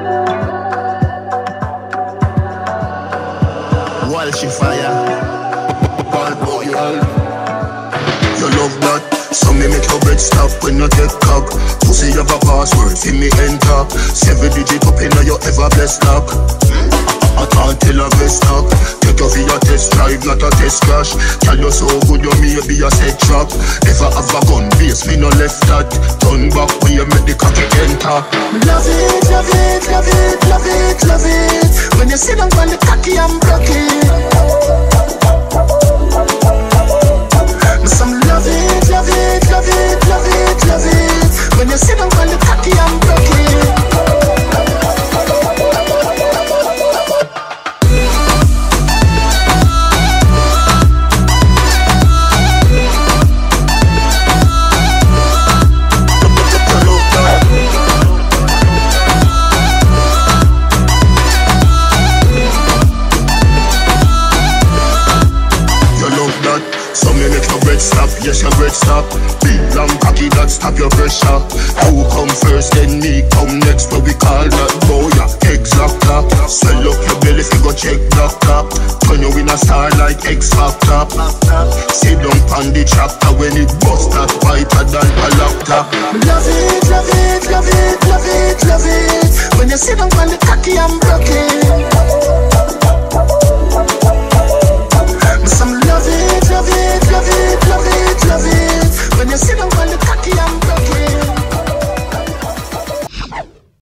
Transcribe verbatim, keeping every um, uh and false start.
While she fire, bad boy, you love that. So me make your bed stop when you take cock. Pussy have a password, see me enter. Seven digit up in your ever blessed lock. I can't tell a best stop. Take you for your test drive, not a test crash. Tell you so good you may be a set trap. Never have a gun base, me no left that. Turn back when you make the cocky enter. Love it, love it, love it, love it, love it. When you sit down on the cocky and broke it. Some love it, love it, love it, love it, love it. When you sit down on the cocky and broke it. Stop, yes your breath stop. Big long cocky that stop your pressure. You come first, then me come next. But we call that boya exacta. Swell up your belly if you go check doctor. Turn you in a star like X Factor. Sit down on the tractor when it bust that whiter than a laptop. Love it, love it, love it, love it, love it. When you sit down on the cocky and broke it. Some love it, love it, love it, love it, love it. When you sit down